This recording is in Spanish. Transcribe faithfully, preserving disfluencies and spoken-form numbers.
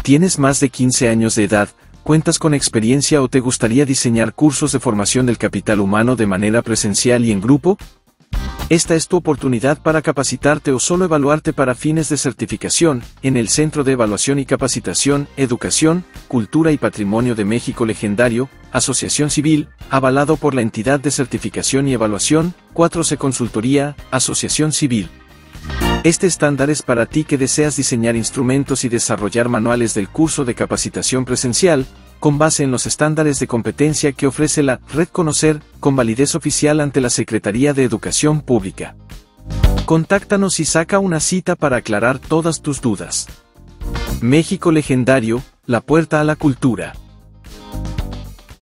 ¿Tienes más de quince años de edad, cuentas con experiencia o te gustaría diseñar cursos de formación del capital humano de manera presencial y en grupo? Esta es tu oportunidad para capacitarte o solo evaluarte para fines de certificación, en el Centro de Evaluación y Capacitación, Educación, Cultura y Patrimonio de México Legendario, Asociación Civil, avalado por la entidad de certificación y evaluación, cuatro C Consultoría, Asociación Civil. Este estándar es para ti que deseas diseñar instrumentos y desarrollar manuales del curso de capacitación presencial, con base en los estándares de competencia que ofrece la Red Conocer, con validez oficial ante la Secretaría de Educación Pública. Contáctanos y saca una cita para aclarar todas tus dudas. México Legendario, la puerta a la cultura.